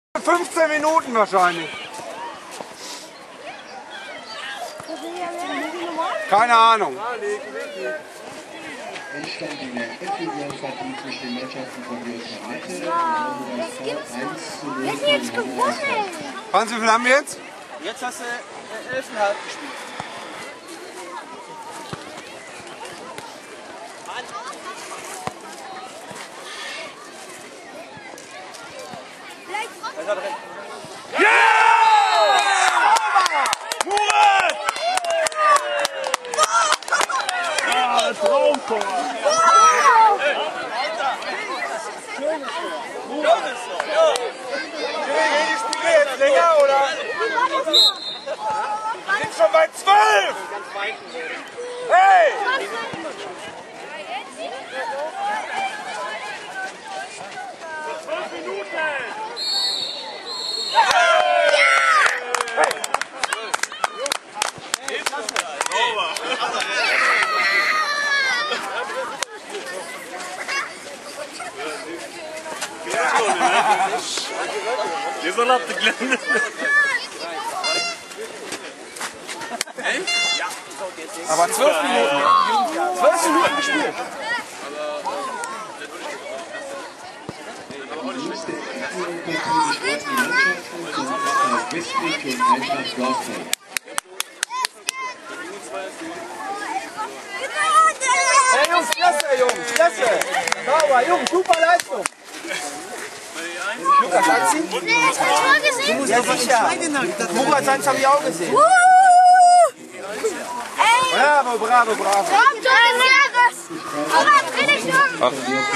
15 Minuten wahrscheinlich. Keine Ahnung. Endstand in der Viertelfinalpartie zwischen den Mannschaften von Jürgen Mette. Wer hat jetzt gewonnen? Franz, wie viel haben wir jetzt? Jetzt hast du 11,5 gespielt. Traumtor! Die Spiele jetzt länger, oder? Wir sind schon bei 12! Hey! Wir sollen auf die Glände. Aber 12 Minuten. 12 Minuten gespielt. Die jüngste Viertelfinalpartie besprechen die Mannschaften von FK Westweg und Eintracht Dorfeld. Hey Jungs, klasse, Jungs, klasse. Sauber, Jungs, super Leistung. Lukas, anziehen? Nee, ich hab schon gesehen. Ja, sicher. Murat, seins habe ich auch gesehen. Ey, Bravo, bravo, bravo. komm, Jahres. Aber dreh dich um.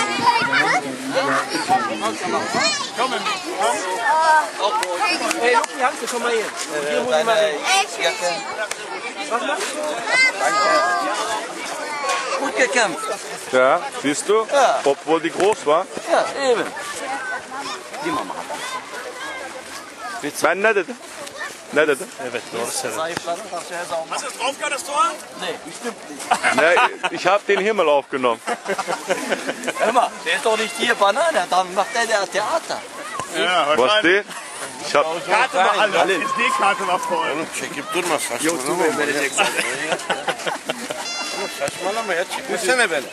Hey, Luki, Hanke, komm mal hier. Hier muss ich mal hin. Was machst du? Gut gekämpft. Ja, siehst du? Ja. Obwohl die groß war. Ja, eben. Die Mama. Ben ne dedi? Ne dedi? Evet, doğru söylüyorsun. Hast du das drauf gehabt, das Tor? Nee, bestimmt nicht. Ne, ich habe den Himmel aufgenommen. Hör mal, der ist doch nicht hier Banane, dann macht der Theater. Ja, Was den? Ich hab Karte war alle. SD-Karte war voll. Çekip durma saçmalama. vereceksin. Saçmalama ya, çekmesene beni.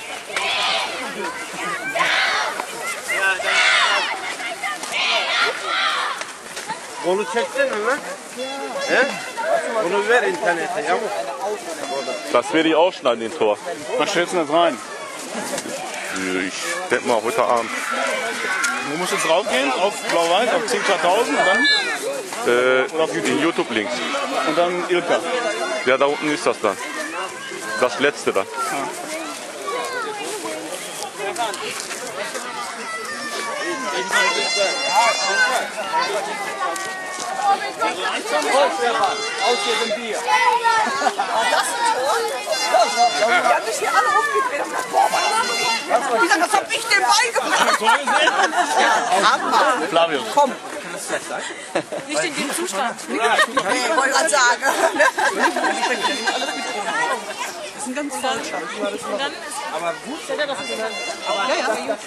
Kolu çektin mi lan? He? Bunu ver internete ya. Das werde ich ausschneiden, den Tor. Was stellst du das rein? Ich denke mal heute Abend. Du musst jetzt raufgehen auf Blau-Weiß, auf 10.000 und dann, Den YouTube-Links. und dann Ilka. Ja, da unten ist das dann. Das letzte dann. Aus diesem Bier. Das ist toll. Die haben sich hier alle umgedreht und gesagt, boah, das hab ich dem beigebracht. Flavio. Komm. Nicht in dem Zustand. Nee, wollte gerade sagen. Das ist ein ganz falscher. Aber gut, das ist